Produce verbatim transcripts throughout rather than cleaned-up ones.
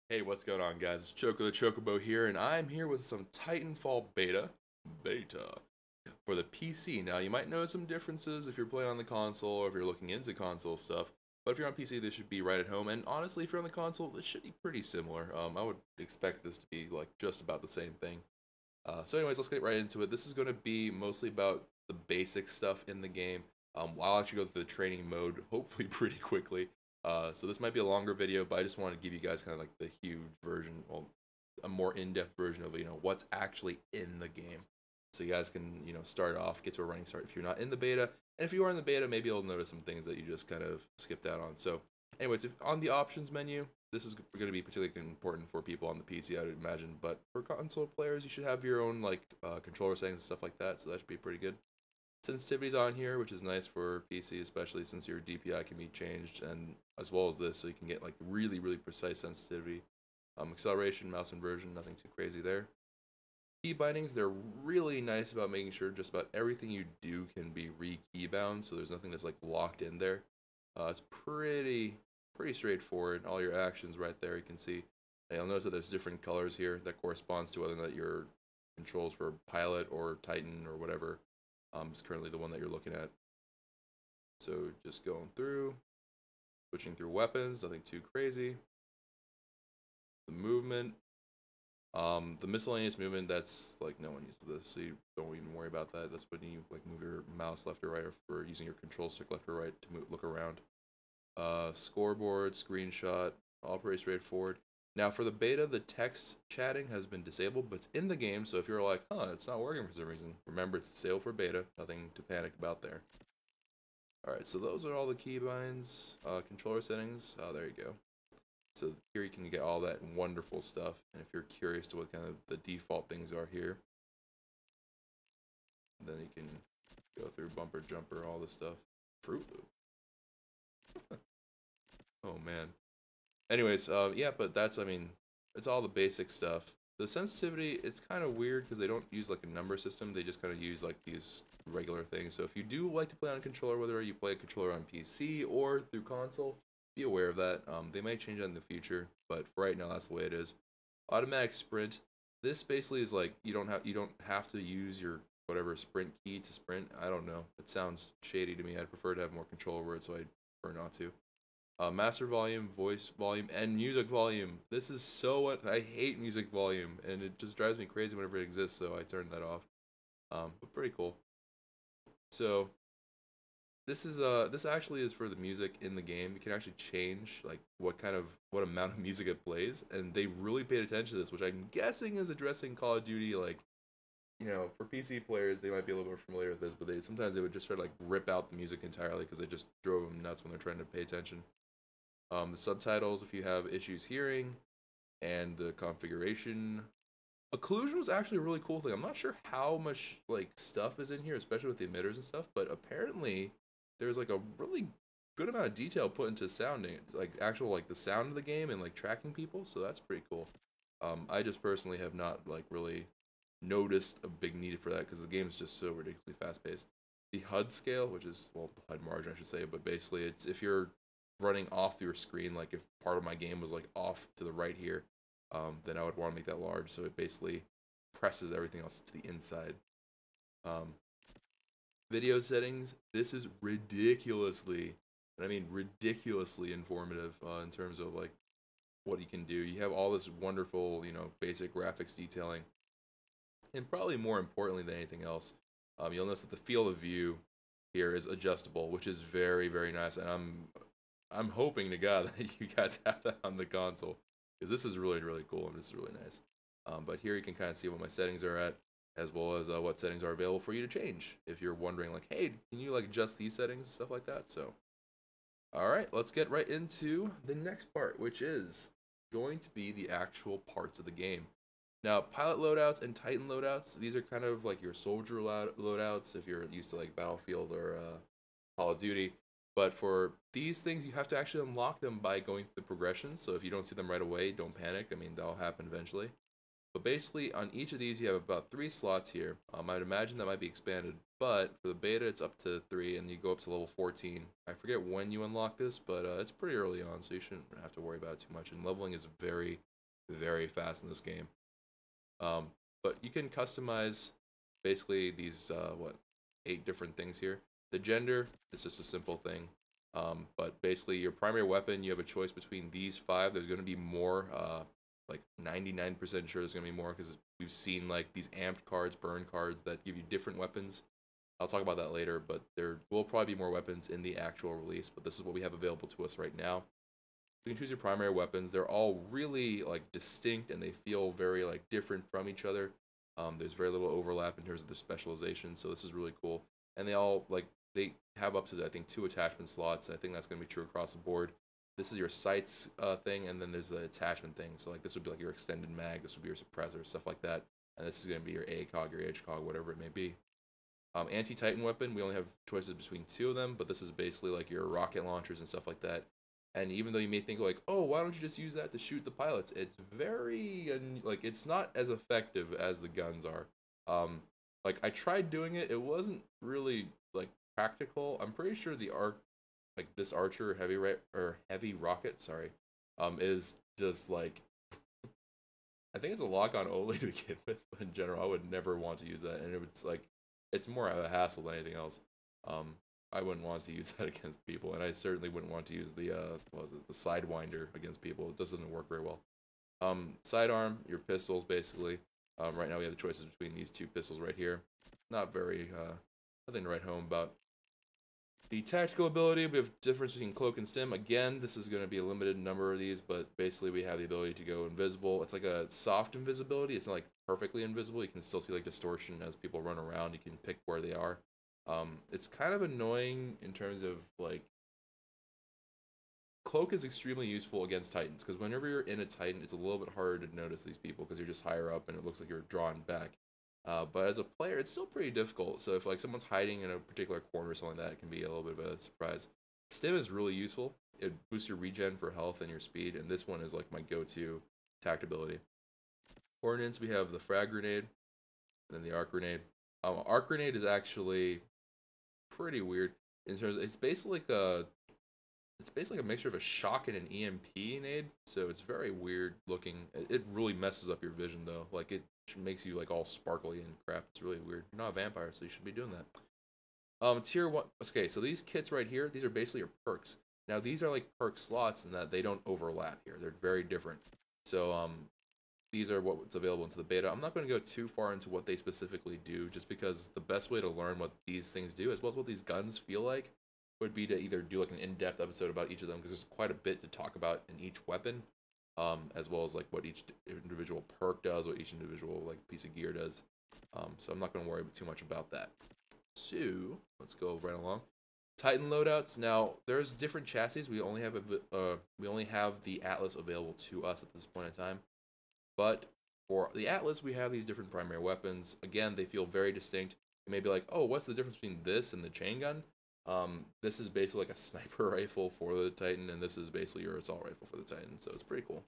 Hey, what's going on, guys? It's Choco the Chocobo here, and I'm here with some Titanfall Beta, Beta, for the P C. Now, you might notice some differences if you're playing on the console or if you're looking into console stuff, but if you're on P C, this should be right at home, and honestly, if you're on the console, it should be pretty similar. Um, I would expect this to be, like, just about the same thing. Uh, so anyways, let's get right into it. This is going to be mostly about the basic stuff in the game. Um, I'll actually go through the training mode, hopefully pretty quickly. Uh, so this might be a longer video, but I just wanted to give you guys kind of like the huge version, well, a more in-depth version of, you know, what's actually in the game. So you guys can, you know, start off, get to a running start if you're not in the beta. And if you are in the beta, maybe you'll notice some things that you just kind of skipped out on. So anyways, if on the options menu, this is going to be particularly important for people on the P C, I would imagine. But for console players, you should have your own like uh, controller settings and stuff like that. So that should be pretty good. Sensitivity's on here, which is nice for P C, especially since your D P I can be changed, and as well as this, so you can get like really, really precise sensitivity. Um, acceleration, mouse inversion, nothing too crazy there. Key bindings, they're really nice about making sure just about everything you do can be re-key bound, so there's nothing that's like locked in there. Uh, it's pretty, pretty straightforward. All your actions right there, you can see. And you'll notice that there's different colors here that corresponds to whether or not your controls for pilot or Titan or whatever um, is currently the one that you're looking at. So just going through, switching through weapons, nothing too crazy. The movement, um, the miscellaneous movement, that's like no one uses this, so you don't even worry about that. That's when you like move your mouse left or right, or for using your control stick left or right to move, look around. Uh, scoreboard, screenshot, all pretty straightforward. Now for the beta, the text chatting has been disabled, but it's in the game, so if you're like, huh, it's not working for some reason, remember it's disabled for beta, nothing to panic about there. Alright, so those are all the keybinds, uh, controller settings, oh, there you go. So here you can get all that wonderful stuff, and if you're curious to what kind of the default things are here, then you can go through bumper, jumper, all this stuff. Fruit Loop. Oh man. Anyways, uh, yeah, but that's, I mean, it's all the basic stuff. The sensitivity, it's kind of weird because they don't use like a number system. They just kind of use like these regular things. So if you do like to play on a controller, whether you play a controller on P C or through console, be aware of that. Um, they may change that in the future, but for right now, that's the way it is. Automatic sprint. This basically is like you don't have you don't have to use your whatever sprint key to sprint. I don't know. It sounds shady to me. I'd prefer to have more control over it, so I'd prefer not to. Uh, master volume, voice volume, and music volume. This is so... I hate music volume, and it just drives me crazy whenever it exists, so I turned that off. Um, but pretty cool. So, this is uh this actually is for the music in the game. You can actually change like what kind of what amount of music it plays, and they really paid attention to this, which I'm guessing is addressing Call of Duty. Like, you know, for P C players, they might be a little more familiar with this, but they sometimes they would just try to like rip out the music entirely because they just drove them nuts when they're trying to pay attention. Um, the subtitles, if you have issues hearing, and the configuration. Occlusion was actually a really cool thing. I'm not sure how much like stuff is in here, especially with the emitters and stuff, but apparently there's like a really good amount of detail put into sounding, like actual like the sound of the game and like tracking people. So that's pretty cool. Um, I just personally have not like really noticed a big need for that because the game is just so ridiculously fast paced. The H U D scale, which is well the H U D margin I should say, but basically it's if you're running off your screen, like if part of my game was like off to the right here, um, then I would want to make that large so it basically presses everything else to the inside. Um, video settings, this is ridiculously, and I mean ridiculously informative uh, in terms of like what you can do. You have all this wonderful, you know, basic graphics detailing, and probably more importantly than anything else, um, you'll notice that the field of view here is adjustable, which is very, very nice, and I'm I'm hoping to God that you guys have that on the console because this is really, really cool and this is really nice. Um, but here you can kind of see what my settings are at, as well as uh, what settings are available for you to change if you're wondering, like, hey, can you like adjust these settings and stuff like that? So, all right, let's get right into the next part, which is going to be the actual parts of the game. Now, pilot loadouts and Titan loadouts, these are kind of like your soldier loadouts if you're used to like Battlefield or uh, Call of Duty. But for these things, you have to actually unlock them by going through the progression. So if you don't see them right away, don't panic. I mean, that'll happen eventually. But basically, on each of these, you have about three slots here. Um, I'd imagine that might be expanded. But for the beta, it's up to three, and you go up to level fourteen. I forget when you unlock this, but uh, it's pretty early on, so you shouldn't have to worry about it too much. And leveling is very, very fast in this game. Um, but you can customize basically these uh, what eight different things here. The gender is just a simple thing, um, but basically your primary weapon, you have a choice between these five. There's going to be more, uh, like ninety-nine percent sure there's going to be more because we've seen like these amped cards, burn cards that give you different weapons. I'll talk about that later, but there will probably be more weapons in the actual release, but this is what we have available to us right now. You can choose your primary weapons. They're all really like distinct and they feel very like different from each other. Um, there's very little overlap in terms of their specialization, so this is really cool. And they all like they have up to I think two attachment slots. I think that's going to be true across the board. This is your sights uh, thing, and then there's the attachment thing. So like this would be like your extended mag. This would be your suppressor, stuff like that. And this is going to be your A cog, your H cog, whatever it may be. Um, Anti-Titan weapon, we only have choices between two of them, but this is basically like your rocket launchers and stuff like that. And even though you may think like, oh, why don't you just use that to shoot the pilots? It's very, like, it's not as effective as the guns are. Um, like, I tried doing it. It wasn't really, like, practical. I'm pretty sure the arc, like, this Archer heavy, ra or heavy rocket, sorry, um, is just, like, I think it's a lock-on only to begin with, but in general, I would never want to use that. And it's, like, it's more of a hassle than anything else. Um, I wouldn't want to use that against people, and I certainly wouldn't want to use the uh, what was it, the Sidewinder against people. It just doesn't work very well. Um, sidearm, your pistols, basically. Um, right now we have the choices between these two pistols right here. Not very, uh, nothing to write home about. The tactical ability, we have difference between cloak and stim. Again, this is going to be a limited number of these, but basically we have the ability to go invisible. It's like a soft invisibility. It's not like perfectly invisible. You can still see like distortion as people run around. You can pick where they are. Um, it's kind of annoying in terms of like cloak is extremely useful against Titans because whenever you're in a Titan, it's a little bit harder to notice these people because you're just higher up and it looks like you're drawn back. Uh, but as a player, it's still pretty difficult. So if like someone's hiding in a particular corner or something like that, it can be a little bit of a surprise. Stim is really useful. It boosts your regen for health and your speed, and this one is like my go-to tact ability. Ordnance, we have the frag grenade, and then the arc grenade. Um, arc grenade is actually pretty weird in terms of, it's basically like a it's basically like a mixture of a shock and an E M P nade, so it's very weird looking. It really messes up your vision though. Like it makes you like all sparkly and crap. It's really weird. You're not a vampire, so you should be doing that. Um, tier one. Okay, so these kits right here, these are basically your perks. Now these are like perk slots in that they don't overlap here. They're very different. So um, these are what's available into the beta. I'm not going to go too far into what they specifically do, just because the best way to learn what these things do, as well as what these guns feel like, would be to either do like an in-depth episode about each of them, because there's quite a bit to talk about in each weapon, um, as well as like what each individual perk does, what each individual like piece of gear does. Um, so I'm not going to worry too much about that. So let's go right along. Titan loadouts. Now there's different chassis. We only have a, uh, we only have the Atlas available to us at this point in time. But for the Atlas, we have these different primary weapons. Again, they feel very distinct. You may be like, oh, what's the difference between this and the chain gun? Um, this is basically like a sniper rifle for the Titan, and this is basically your assault rifle for the Titan, so it's pretty cool.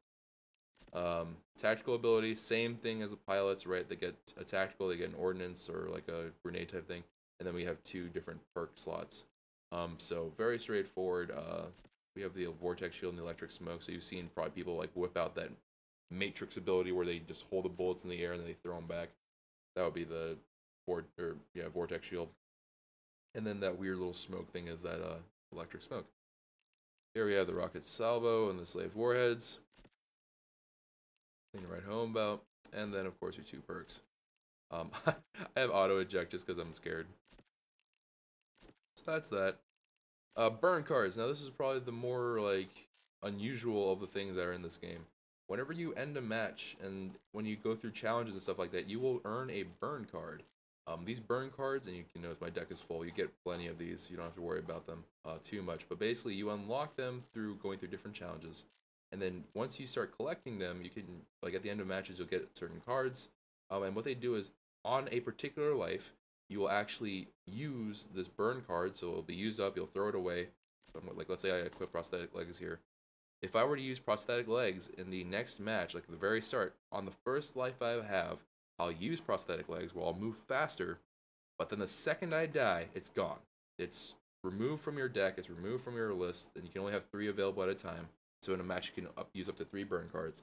Um, tactical ability, same thing as the pilots, right? They get a tactical, they get an ordnance or like a grenade type thing, and then we have two different perk slots. Um, so very straightforward. Uh, we have the vortex shield and the electric smoke, so you've seen probably people like whip out that matrix ability where they just hold the bullets in the air and then they throw them back. That would be the vor or yeah vortex shield. And then that weird little smoke thing is that uh, electric smoke. Here we have the rocket salvo and the slave warheads. Thing to write home about. And then, of course, your two perks. Um, I have auto eject just because I'm scared. So that's that. Uh, Burncards. Now, this is probably the more, like, unusual of the things that are in this game. Whenever you end a match and when you go through challenges and stuff like that, you will earn a burn card. Um, these burn cards, and you can notice my deck is full, you get plenty of these, you don't have to worry about them uh, too much, but basically you unlock them through going through different challenges, and then once you start collecting them, you can, like at the end of matches, you'll get certain cards, um, and what they do is, on a particular life, you will actually use this burn card, so it'll be used up, you'll throw it away, like let's say I equip prosthetic legs here. If I were to use prosthetic legs in the next match, like at the very start, on the first life I have, I'll use prosthetic legs where I'll move faster, but then the second I die, it's gone. It's removed from your deck, it's removed from your list, and you can only have three available at a time. So in a match, you can up, use up to three burn cards.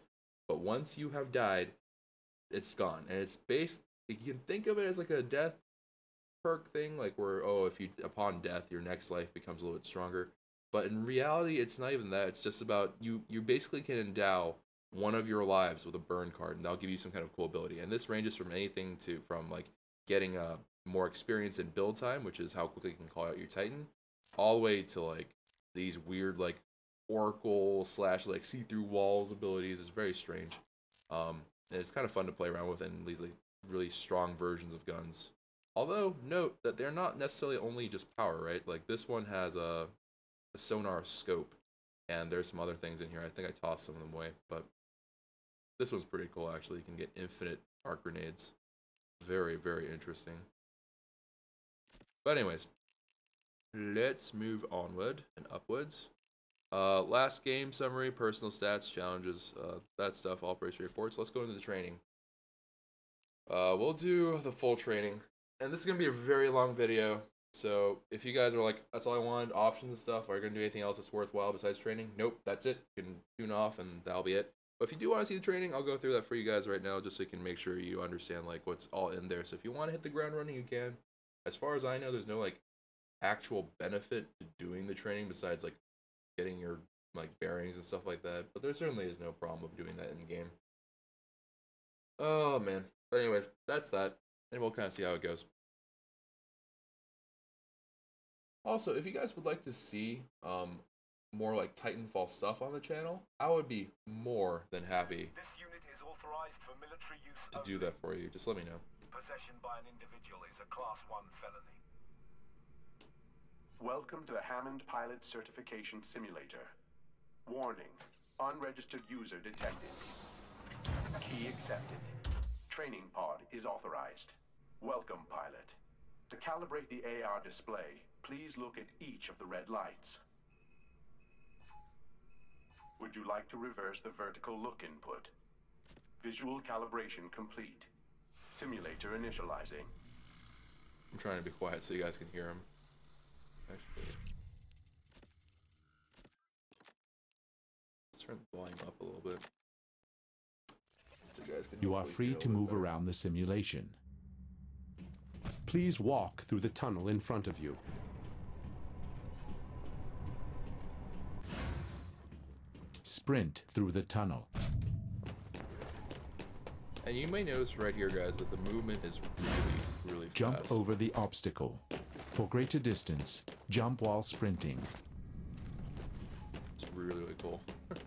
But once you have died, it's gone. And it's based, you can think of it as like a death perk thing, like where, oh, if you, upon death, your next life becomes a little bit stronger. But in reality, it's not even that. It's just about, you, you basically can endow one of your lives with a burn card, and that'll give you some kind of cool ability. And this ranges from anything to, from like getting a more experience in build time, which is how quickly you can call out your Titan, all the way to like these weird like oracle slash like see-through walls abilities. It's very strange. Um, and it's kind of fun to play around with, and these like really strong versions of guns. Although, note that they're not necessarily only just power, right? Like this one has a, a sonar scope, and there's some other things in here. I think I tossed some of them away, but this one's pretty cool, actually. You can get infinite arc grenades. Very, very interesting. But anyways, let's move onward and upwards. Uh, last game summary, personal stats, challenges, uh, that stuff, all pretty straightforward. So let's go into the training. Uh, we'll do the full training. And this is going to be a very long video. So if you guys are like, that's all I wanted, options and stuff, are you going to do anything else that's worthwhile besides training? Nope, that's it. You can tune off and that'll be it. But if you do want to see the training, I'll go through that for you guys right now, just so you can make sure you understand like what's all in there. So if you want to hit the ground running, you can. As far as I know, there's no like actual benefit to doing the training besides like getting your like bearings and stuff like that. But there certainly is no problem with doing that in game. Oh man. But anyways, that's that, and we'll kind of see how it goes. Also, if you guys would like to see um, more like Titanfall stuff on the channel, I would be more than happy This unit is authorized for military use to only. do that for you. Just let me know. Possession by an individual is a class one felony. Welcome to the Hammond Pilot Certification Simulator. Warning, unregistered user detected. Key accepted. Training pod is authorized. Welcome, pilot. To calibrate the A R display, please look at each of the red lights. Would you like to reverse the vertical look input? Visual calibration complete. Simulator initializing. I'm trying to be quiet so you guys can hear him. Actually, let's turn the volume up a little bit. So you guys can You are hopefully free hear a to little move better. around the simulation. Please walk through the tunnel in front of you. Sprint through the tunnel. And you may notice right here, guys, that the movement is really, really Jump fast. over the obstacle. For greater distance, jump while sprinting. It's really, really cool.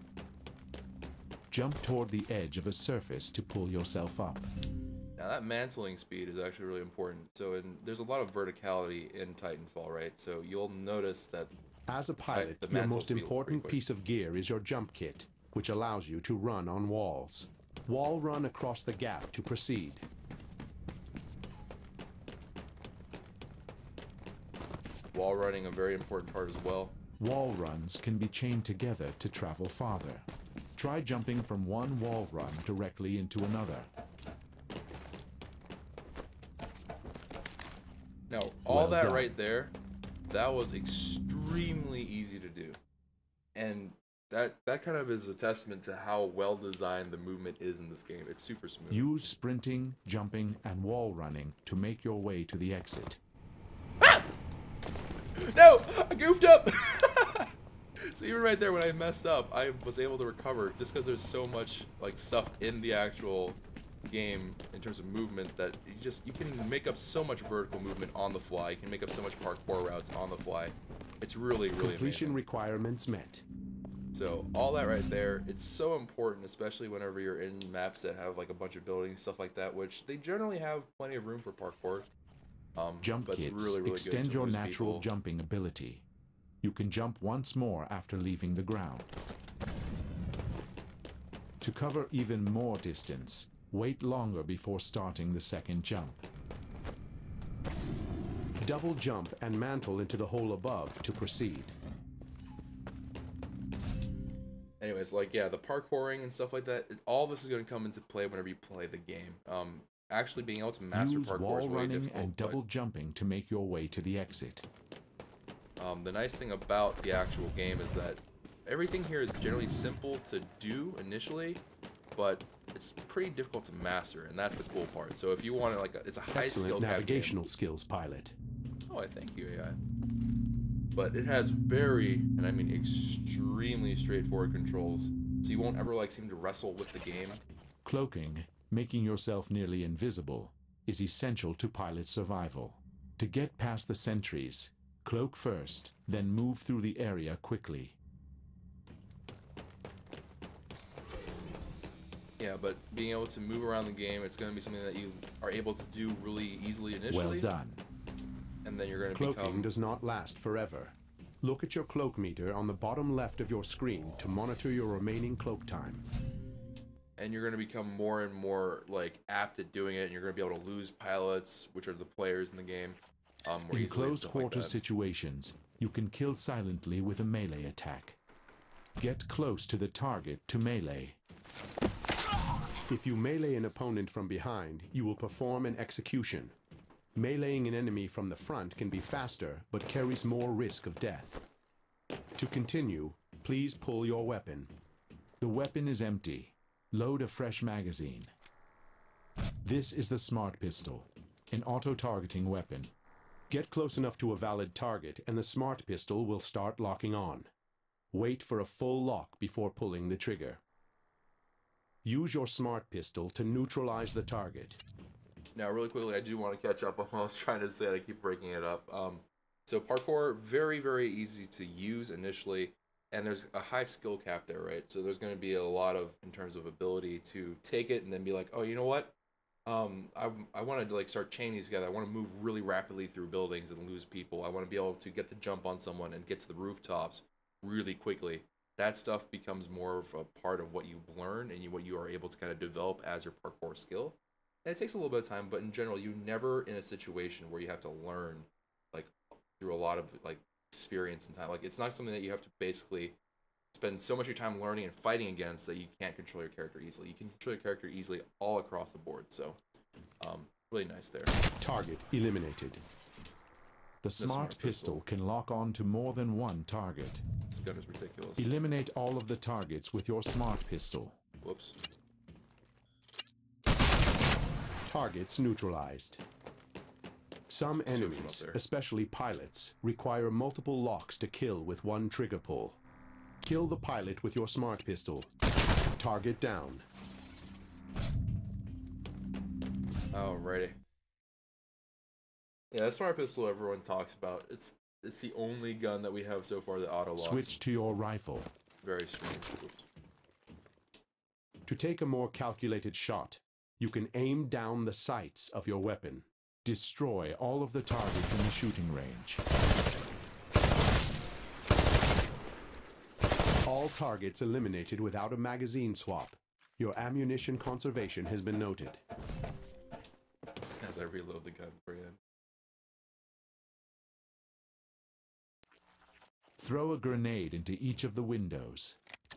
Jump toward the edge of a surface to pull yourself up. Now that mantling speed is actually really important. So in, there's a lot of verticality in Titanfall, right? So you'll notice that As a pilot, the your mantle most speed is pretty important quick. piece of gear is your jump kit, which allows you to run on walls. Wall run across the gap to proceed. wall running a very important part as well. Wall runs can be chained together to travel farther. Try jumping from one wall run directly into another. Now, all Well that done. right there, that was extremely easy to do. And that that kind of is a testament to how well designed the movement is in this game. It's super smooth. Use sprinting, jumping, and wall running to make your way to the exit. No! I goofed up! So even right there when I messed up, I was able to recover just because there's so much like stuff in the actual game in terms of movement that you just you can make up so much vertical movement on the fly. You can make up so much parkour routes on the fly. It's really, really Completion amazing. requirements met. So all that right there, it's so important, especially whenever you're in maps that have like a bunch of buildings, stuff like that, which they generally have plenty of room for parkour. Um, Jump but it's kits really, really good extend to your lose natural people. jumping ability. You can jump once more after leaving the ground. To cover even more distance, wait longer before starting the second jump. Double jump and mantle into the hole above to proceed. Anyways, like, yeah, the parkouring and stuff like that, it- all this is going to come into play whenever you play the game. Um, actually being able to master Use parkour wall is way running difficult. and but, double jumping to make your way to the exit. um, the nice thing about the actual game is that everything here is generally simple to do initially, but it's pretty difficult to master, and that's the cool part. So if you want to, like, a, it's a high skill Excellent cap navigational game. skills, pilot. Oh, I thank you, A I. But it has very, and I mean extremely straightforward controls, so you won't ever like seem to wrestle with the game. Cloaking, making yourself nearly invisible, is essential to pilot survival. To get past the sentries, cloak first, then move through the area quickly. Yeah, but being able to move around the game, it's going to be something that you are able to do really easily initially. Well done. And then you're going to Cloaking become... does not last forever. Look at your cloak meter on the bottom left of your screen to monitor your remaining cloak time. And you're going to become more and more like apt at doing it, and you're going to be able to lose pilots, which are the players in the game. Um, more In easily and close stuff like quarter that. situations, you can kill silently with a melee attack. Get close to the target to melee. If you melee an opponent from behind, you will perform an execution. Meleeing an enemy from the front can be faster, but carries more risk of death. To continue, please pull your weapon. The weapon is empty. Load a fresh magazine. This is the Smart Pistol, an auto-targeting weapon. Get close enough to a valid target, and the Smart Pistol will start locking on. Wait for a full lock before pulling the trigger. Use your Smart Pistol to neutralize the target. Now, really quickly, I do want to catch up on what I was trying to say. I keep breaking it up. Um, so parkour, very, very easy to use initially, and there's a high skill cap there, right? So there's going to be a lot of, in terms of ability, to take it and then be like, oh, you know what? Um, I, I want to like start chaining these together. I want to move really rapidly through buildings and lose people. I want to be able to get the jump on someone and get to the rooftops really quickly. That stuff becomes more of a part of what you learn and you, what you are able to kind of develop as your parkour skill. And it takes a little bit of time, but in general, you're never in a situation where you have to learn, like, through a lot of, like, experience and time. Like, it's not something that you have to basically spend so much of your time learning and fighting against that you can't control your character easily. You can control your character easily all across the board, so, um, really nice there. Target eliminated. The Smart, Smart Pistol, Pistol can lock on to more than one target. This gun is ridiculous. Eliminate all of the targets with your Smart Pistol. Whoops. Targets neutralized. Some from enemies, up there. especially pilots, require multiple locks to kill with one trigger pull. Kill the pilot with your Smart Pistol. Target down. Alrighty. Yeah, that Smart Pistol everyone talks about. It's it's the only gun that we have so far that auto locks. Switch to your rifle. Very strange. Oops. To take a more calculated shot, you can aim down the sights of your weapon. Destroy all of the targets in the shooting range. All targets eliminated without a magazine swap. Your ammunition conservation has been noted. As I reload the gun for you. Throw a grenade into each of the windows.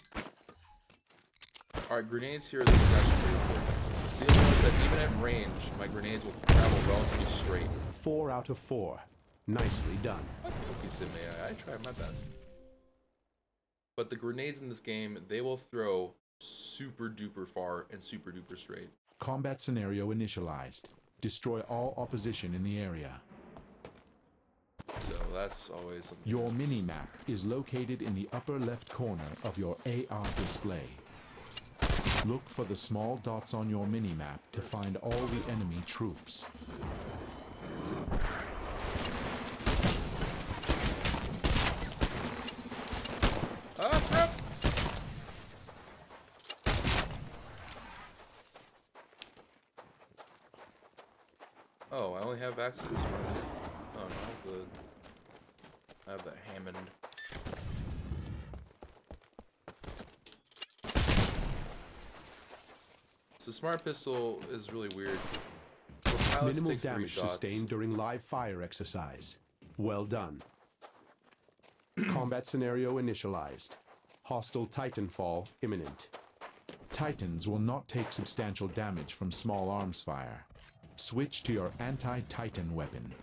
Alright, grenades here, this is actually pretty important. So you'll notice that even at range, my grenades will travel relatively straight. Four out of four. Nicely done. Okay, Sydney, I, I try my best. But the grenades in this game, they will throw super duper far and super duper straight. Combat scenario initialized. Destroy all opposition in the area. So that's always something. Your mini-map is located in the upper left corner of your A R display. Look for the small dots on your mini-map to find all the enemy troops. Ah, crap! Oh, I only have access to this one. Oh no, good. I have the Hammond. So Smart Pistol is really weird. So pilots Minimal takes three damage shots. sustained during live fire exercise. Well done. Combat scenario initialized. Hostile Titanfall imminent. Titans will not take substantial damage from small arms fire. Switch to your anti-Titan weapon.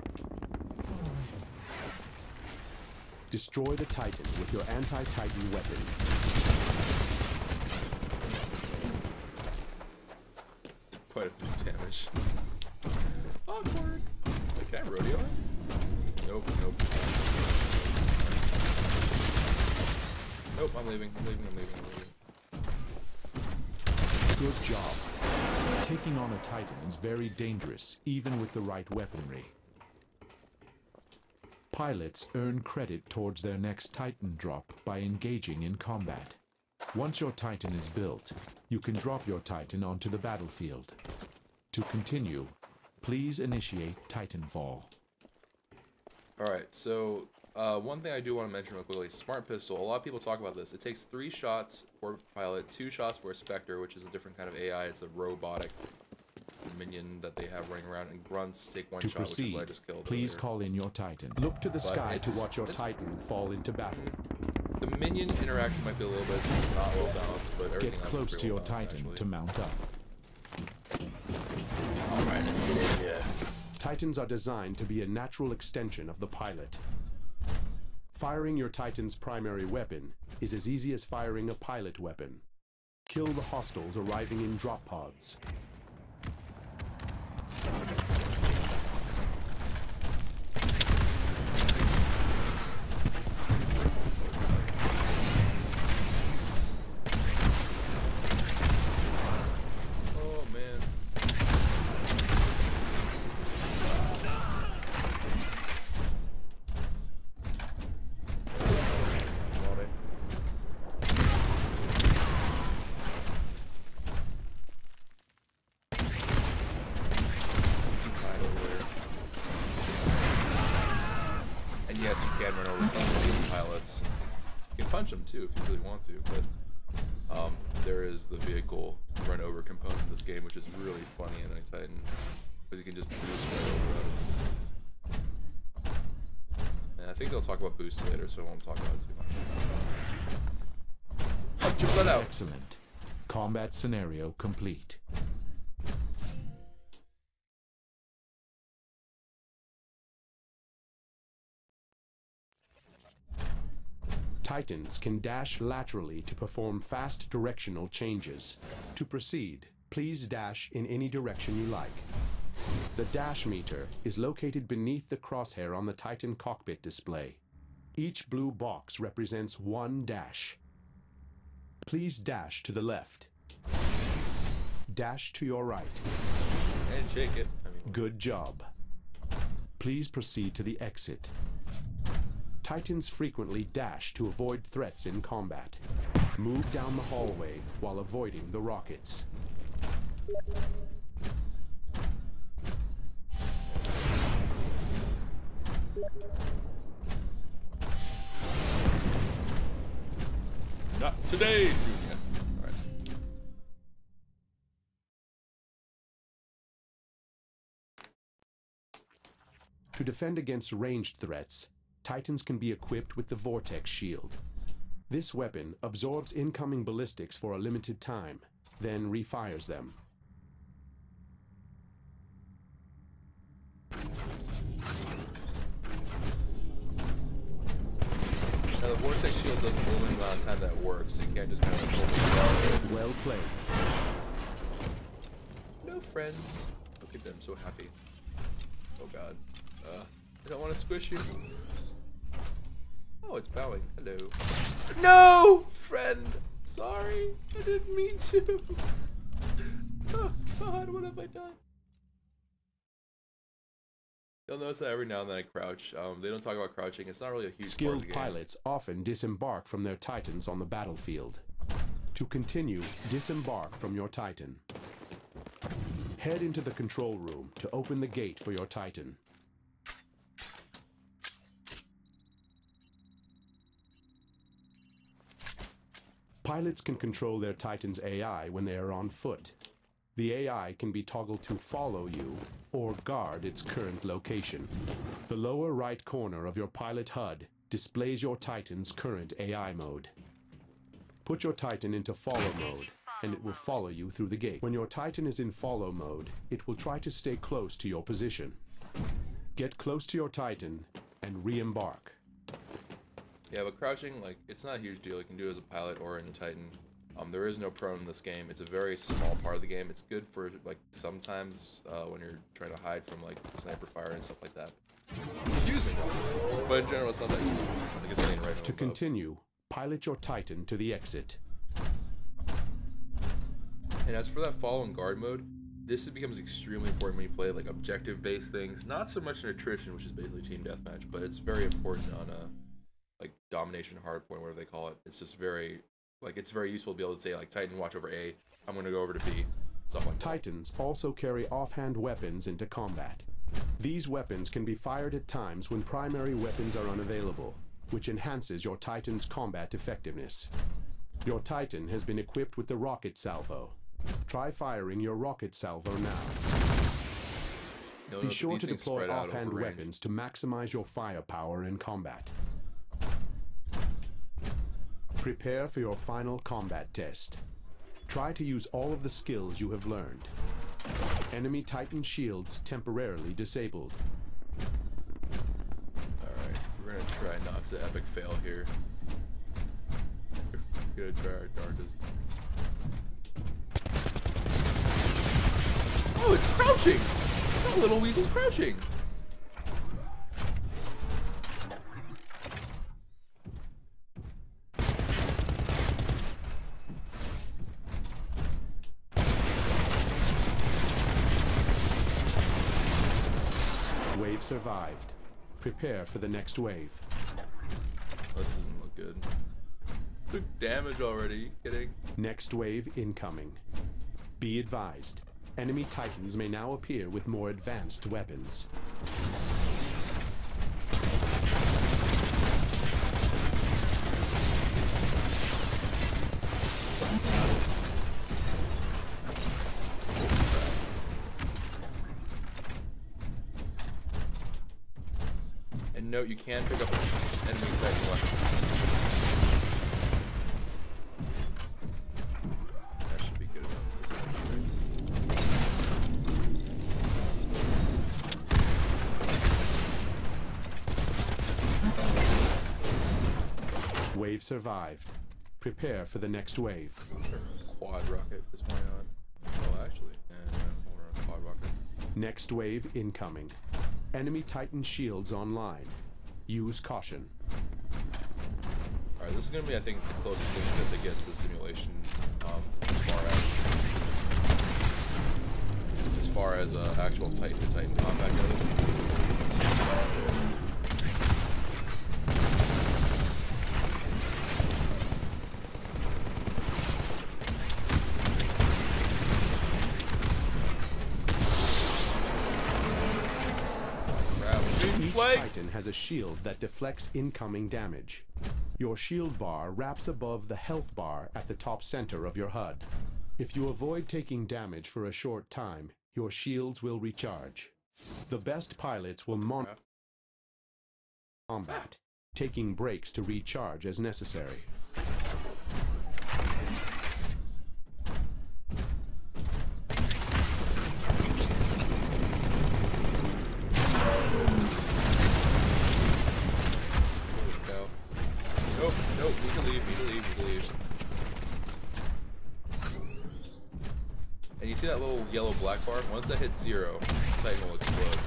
Destroy the Titan with your anti-Titan weapon. quite a bit of damage. Awkward. Wait, can I rodeo him? Nope, nope. Nope, I'm leaving, I'm leaving, I'm leaving, I'm leaving. Good job. Taking on a Titan is very dangerous, even with the right weaponry. Pilots earn credit towards their next Titan drop by engaging in combat. Once your Titan is built, you can drop your Titan onto the battlefield. To continue, please initiate Titanfall. Alright, so uh, one thing I do want to mention real quickly, Smart Pistol. A lot of people talk about this. It takes three shots for a pilot, two shots for a Spectre, which is a different kind of A I. It's a robotic minion that they have running around, and grunts take one To shot, which proceed, is what I just killed please earlier. call in your Titan. Look to the But sky to it's- watch your it's- Titan fall into battle. The minion interaction might be a little bit not well balanced, but everything Get else close is to pretty your well balanced, Titan actually. to mount up. Alright, let's get in here. Titans are designed to be a natural extension of the pilot. Firing your Titan's primary weapon is as easy as firing a pilot weapon. Kill the hostiles arriving in drop pods. Oh man. Got it. Right over there. And yes, you can run over these pilots. You can punch them too if you really want to, but um, there is the vehicle run over component in this game, which is really funny in a Titan, because you can just boost right over it. And I think they'll talk about boosts later, so I won't talk about it too much. Punch your blood out! Excellent. Combat scenario complete. Titans can dash laterally to perform fast directional changes. To proceed, please dash in any direction you like. The dash meter is located beneath the crosshair on the Titan cockpit display. Each blue box represents one dash. Please dash to the left. Dash to your right. And shake it. I mean, Good job. Please proceed to the exit. Titans frequently dash to avoid threats in combat. Move down the hallway while avoiding the rockets. not today, Junior. Alright. To defend against ranged threats, Titans can be equipped with the Vortex Shield. This weapon absorbs incoming ballistics for a limited time, then refires them. Now, the Vortex Shield doesn't limit the amount of time that works, so you can't just kind of pull it Well played. No friends. Look at them, so happy. Oh god. Uh, I don't want to squish you. Oh, it's bowing. Hello. No! Friend! Sorry. I didn't mean to. Oh god, what have I done? You'll notice that every now and then I crouch. Um, they don't talk about crouching. It's not really a huge part of Skilled the game. pilots often disembark from their Titans on the battlefield. To continue, disembark from your Titan. Head into the control room to open the gate for your Titan. Pilots can control their Titan's A I when they are on foot. The A I can be toggled to follow you or guard its current location. The lower right corner of your pilot H U D displays your Titan's current A I mode. Put your Titan into follow mode, and it will follow you through the gate. When your Titan is in follow mode, it will try to stay close to your position. Get close to your Titan and re-embark. Yeah, but crouching, like, it's not a huge deal. You can do it as a pilot or in a Titan. Um, there is no prone in this game. It's a very small part of the game. It's good for like sometimes uh, when you're trying to hide from like sniper fire and stuff like that. Excuse me. But in general, it's not that useful. Like it's laying right To above. continue, pilot your Titan to the exit. And as for that follow and guard mode, this becomes extremely important when you play like objective-based things. Not so much in attrition, which is basically team deathmatch, but it's very important on a like domination hardpoint, whatever they call it. It's just very like it's very useful to be able to say like Titan watch over A. I'm gonna go over to B. Stuff like that. Titans also carry offhand weapons into combat. These weapons can be fired at times when primary weapons are unavailable, which enhances your Titan's combat effectiveness. Your Titan has been equipped with the rocket salvo. Try firing your rocket salvo now. You'll Be note that sure these to things deploy spread out offhand over range. weapons to maximize your firepower in combat. Prepare for your final combat test. Try to use all of the skills you have learned. Enemy Titan shields temporarily disabled. Alright, we're gonna try not to epic fail here. We're gonna try our darndest. Oh, it's crouching! That little weasel's crouching! Wave survived. Prepare for the next wave. This doesn't look good. Took damage already, you kidding? Next wave incoming. Be advised, enemy Titans may now appear with more advanced weapons. And note, you can pick up enemy Titan weapons. That should be good enough. This is great. Wave survived. Prepare for the next wave. Quad rocket is why not? Oh, actually, yeah, yeah, hold on, quad rocket. Next wave incoming. Enemy Titan shields online. Use caution. Alright, this is gonna be, I think, the closest thing that they get to simulation, um, as far as as far as uh, actual Titan to Titan combat goes. Each Titan has a shield that deflects incoming damage. Your shield bar wraps above the health bar at the top center of your H U D. If you avoid taking damage for a short time, your shields will recharge. The best pilots will monitor combat, taking breaks to recharge as necessary. Nope, nope, we can leave, we can leave, we can leave. And you see that little yellow black bar? Once that hits zero, Titan will explode.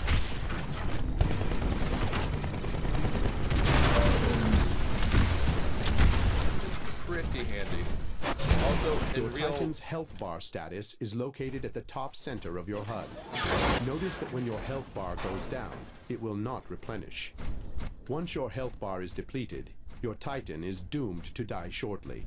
Pretty handy. Also, in Your real... Titan's health bar status is located at the top center of your H U D. Notice that when your health bar goes down, it will not replenish. Once your health bar is depleted, your Titan is doomed to die shortly.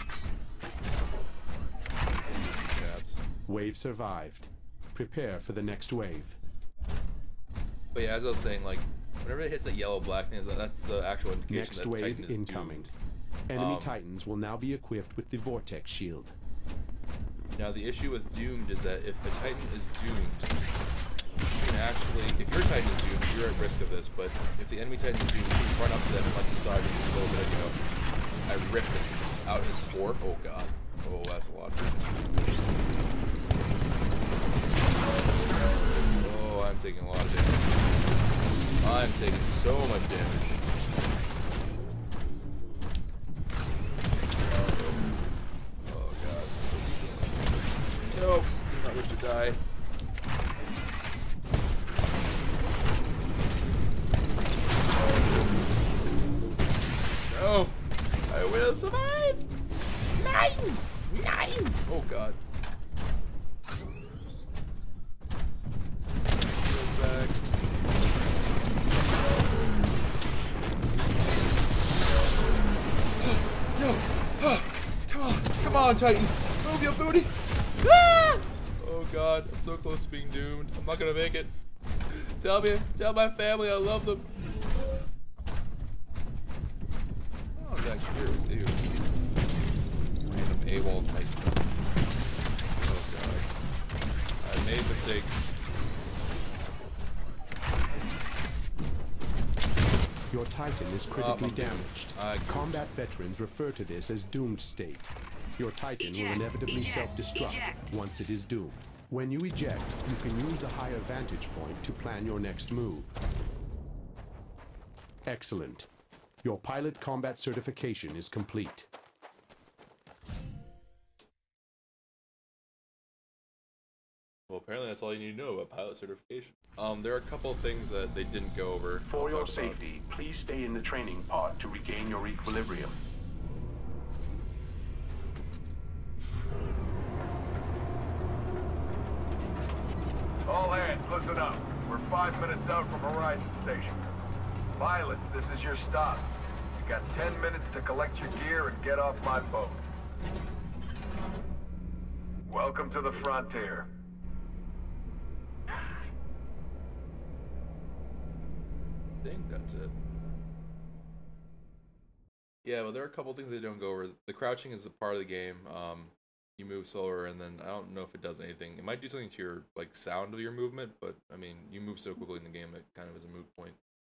Wave survived. Prepare for the next wave. But yeah, as I was saying, like, whenever it hits that yellow black thing, that's the actual indication Next that wave Titan is incoming. doomed. Enemy Um, Titans will now be equipped with the Vortex Shield. Now the issue with doomed is that if the Titan is doomed, you can actually, if your Titan is doomed, you're at risk of this, but if the enemy Titan is doomed, you can run up to them and like you saw just a little bit ago. I ripped it out his core. Oh god. Oh, that's a lot. Oh, I'm taking a lot of damage. I'm taking so much damage. Oh No, do not wish to die. No, I will survive. Nine, nine. Oh God. Go back. No. Ah, come on, come on, Titan. Move your booty. Ah! Oh God, I'm so close to being doomed. I'm not gonna make it. Tell me, tell my family I love them. Oh, that's cute, dude. Random AWOL Titan. Oh God. I made mistakes. Your Titan is critically Oh, damaged. I- Combat veterans refer to this as doomed state. Your Titan will inevitably self-destruct once it is doomed. When you eject, you can use the higher vantage point to plan your next move. Excellent. Your pilot combat certification is complete. Well, apparently that's all you need to know about pilot certification. Um, there are a couple of things that they didn't go over. For I'll your talk about. safety, please stay in the training pod to regain your equilibrium. All hands, listen up. We're five minutes out from Horizon Station. Pilots, this is your stop. You got ten minutes to collect your gear and get off my boat. Welcome to the frontier. I think that's it. Yeah, well, there are a couple things they don't go over. The crouching is a part of the game. Um, you move slower, and then I don't know if it does anything. It might do something to your like sound of your movement, but I mean, you move so quickly in the game, it kind of is a moot point.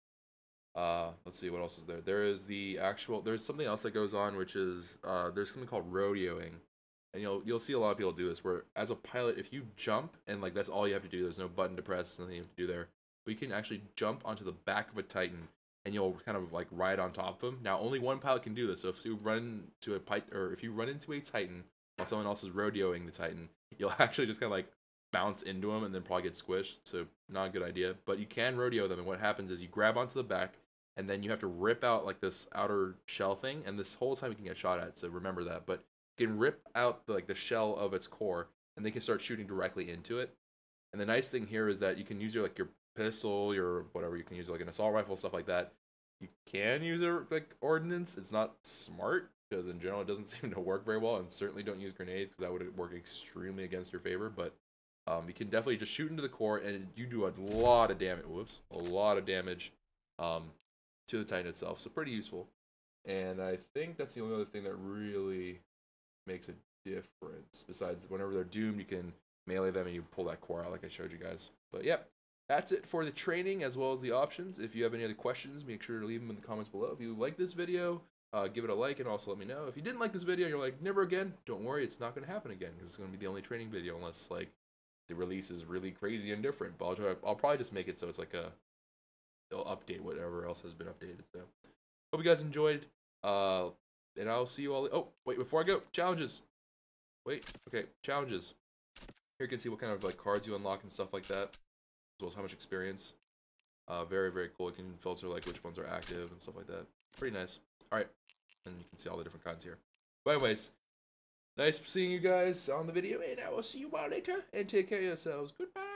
Uh, let's see what else is there. There is the actual. There's something else that goes on, which is uh, there's something called rodeoing, and you'll you'll see a lot of people do this. Where as a pilot, if you jump and like that's all you have to do. There's no button to press. Nothing you have to do there. But you can actually jump onto the back of a Titan, and you'll kind of like ride on top of them. Now, only one pilot can do this. So if you run to a pipe, or if you run into a Titan while someone else is rodeoing the Titan, you'll actually just kind of like bounce into them and then probably get squished. So not a good idea. But you can rodeo them, and what happens is you grab onto the back, and then you have to rip out like this outer shell thing, and this whole time you can get shot at. So remember that. But you can rip out the, like the shell of its core, and they can start shooting directly into it. And the nice thing here is that you can use your like your pistol, your whatever, you can use like an assault rifle, stuff like that. You can use a like ordnance. It's not smart because in general it doesn't seem to work very well, and certainly don't use grenades because that would work extremely against your favor. But um, you can definitely just shoot into the core, and you do a lot of damage. Whoops, a lot of damage um, to the Titan itself. So pretty useful. And I think that's the only other thing that really makes a difference. Besides, whenever they're doomed, you can melee them and you pull that core out like I showed you guys. But yep. That's it for the training as well as the options. If you have any other questions, make sure to leave them in the comments below. If you like this video, uh, give it a like and also let me know. If you didn't like this video and you're like, never again, don't worry, it's not going to happen again because it's going to be the only training video unless like the release is really crazy and different. But I'll, try, I'll probably just make it so it's like a, they'll update whatever else has been updated. So hope you guys enjoyed. Uh, and I'll see you all. Oh, wait, before I go, challenges. Wait, okay, challenges. Here you can see what kind of like cards you unlock and stuff like that, as well as how much experience. Uh, very, very cool. You can filter like which ones are active and stuff like that. Pretty nice. All right, and you can see all the different kinds here. But anyways, nice seeing you guys on the video, and I will see you all later. And take care of yourselves. Goodbye.